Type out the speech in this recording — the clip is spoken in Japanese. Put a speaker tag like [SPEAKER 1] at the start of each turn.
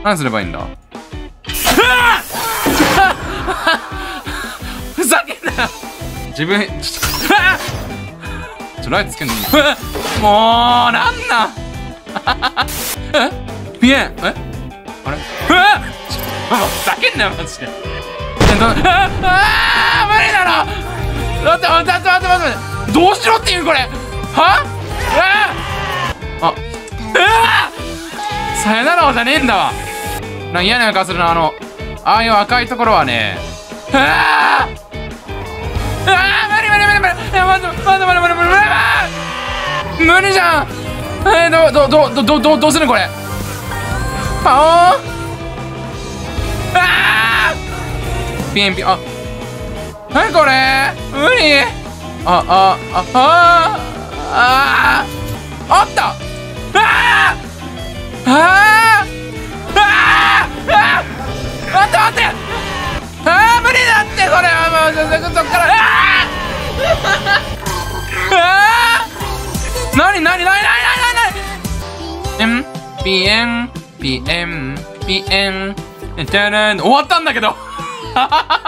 [SPEAKER 1] 何すればいいんだ。ふざけんなよ。自分ライトつけんのいい。もうなんピエンあれふざけんなよマジで。無理だろ。待ってどうしろっていうこれはさよならじゃねえんだわ。なんか嫌な予感するな。ああいう赤いところはね。無理じゃん。どうするこれ。ピエンピエン。何これ無理。あった待って無理だってこれはもうそっから何ピエン終わったんだけど